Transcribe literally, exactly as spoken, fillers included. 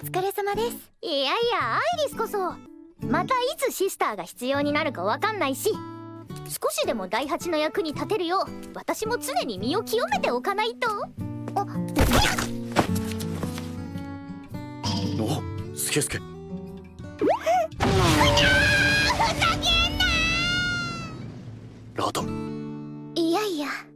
疲れ様です。いやいや、アイリスこそまたいつシスターが必要になるかわかんないし、少しでも第八の役に立てるよう私も常に身を清めておかないと。あお、スケスケ。 ふざけんなラド。 いやいや。